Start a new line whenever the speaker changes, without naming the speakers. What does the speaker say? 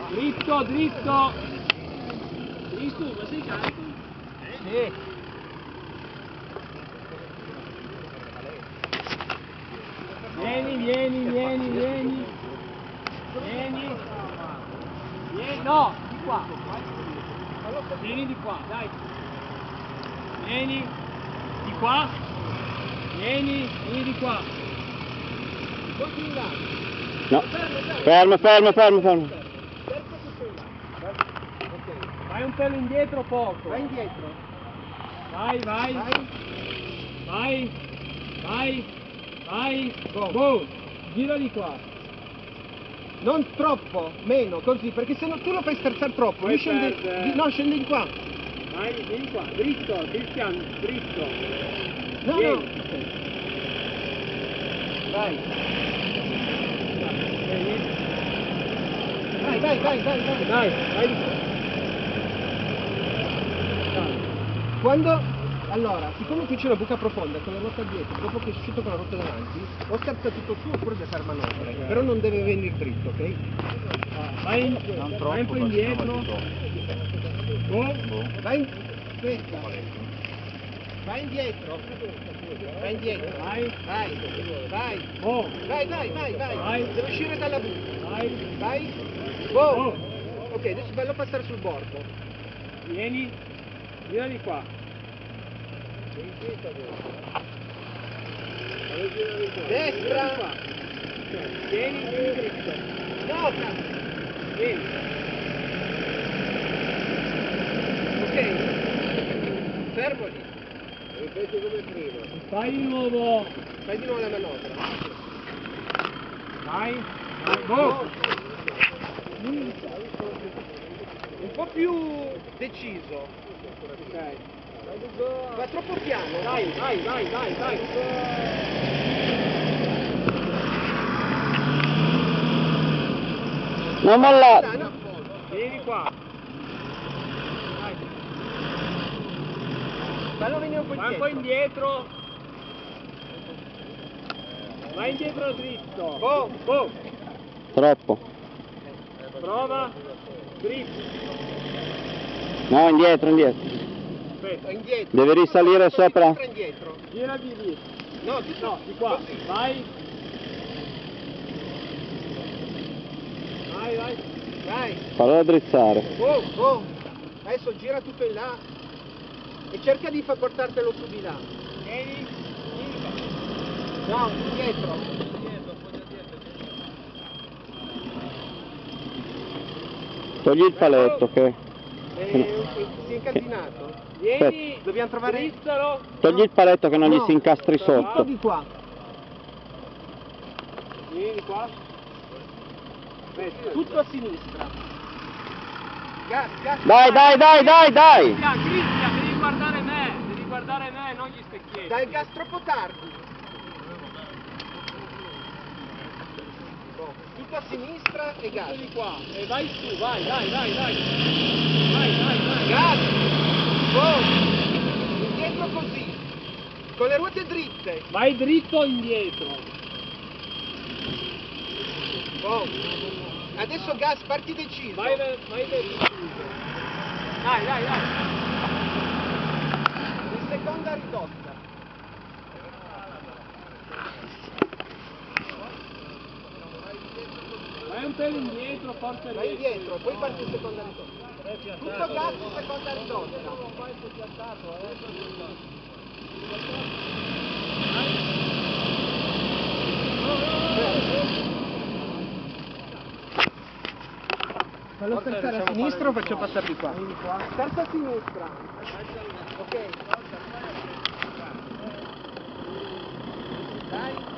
Dritto, dritto. Dritto, ma sei carico? Sì. Vieni, vieni, vieni, vieni. Vieni. Vieni, no, di qua. Vieni di qua, dai. Vieni, di qua. Vieni, vieni di qua.
No, fermo, fermo, fermo, fermo.
Vai un pelo indietro poco.
Vai indietro.
Vai, vai.
Vai.
Vai. Vai. Vai.
Go.
Go. Gira di qua.
Non troppo, meno, così, perché se no tu lo fai sterzare troppo.
Poi
Lui scende,
perde.
no, scende di qua.
Vai, vieni qua. Dritto, Cristian, dritto.
No,
Vieni.
no. Ok. Vai. Vai, vai, vai, vai, vai.
Dai, vai di qua. Dai.
Quando... Allora, siccome qui c'è una buca profonda con la ruota dietro, dopo che è uscito con la ruota davanti, o sterza tutto su oppure deve fare manovre. Però non deve venire dritto, ok?
Vai, vai un po' indietro. Go.
Vai, aspetta. Vai indietro. Vai indietro.
Vai.
Vai. Vai.
Go.
Vai, vai, vai, vai.
Vai.
Deve uscire dalla buca.
Vai.
Vai. Go.
Go.
Ok, adesso bello passare sul bordo.
Vieni. Gira di qua.
Destra.
Vieni, vieni dritto.
No, cazzo.
Vieni.
Ok. Fermo lì. Ripeti come prima.
Fai di nuovo.
Fai di nuovo la manovra.
Vai. Vai. Go.
Un po' più deciso.
Ok.
Va troppo piano.
Dai, vai, vai, vai, vai.
Non mollare.
Sana.
Vieni qua. Vai.
Fallo venire un po'
Vai un po'
indietro.
indietro. Vai indietro dritto.
Go.
Go.
Troppo.
Prova. Dritto.
No, indietro, indietro.
Aspetta.
Indietro.
Deve risalire
Tutto di
sopra.
destra indietro.
Gira di lì.
No, tutto
No, di qua.
così.
Vai. Vai, vai.
Vai.
Fallo drizzare.
Go, go. Adesso gira tutto in là. E cerca di portartelo su di là.
Vieni. Vieni qua.
No, indietro.
Togli il paletto che...
Si è incasinato.
Vieni.
Dobbiamo trovare...
Drizzalo.
Togli il paletto che non gli
No.
si incastri
Tutto
sotto.
di qua.
Vieni qua. Aspetta.
Tutto a sinistra. Gas, gas.
Dai, dai, dai, dai, dai!
Cristian, devi guardare me. Devi guardare me, non gli specchietti.
Dai il gas troppo tardi. Tutto a sinistra e gas.
Di qua. E vai su, vai, vai, vai, vai. Vai, vai, vai.
Gas. Go. Indietro così. Con le ruote dritte.
Vai dritto indietro.
Go. Adesso gas, parti deciso.
Vai deciso. Dai, dai, dai.
In seconda ridotta.
Vai un pelo indietro, forza
Vai indietro, poi parti in seconda ridotta. Tutto gas in seconda ridotta. Fallo sterzare a sinistra o faccio passare di qua? Terza a sinistra. Ok. Dai.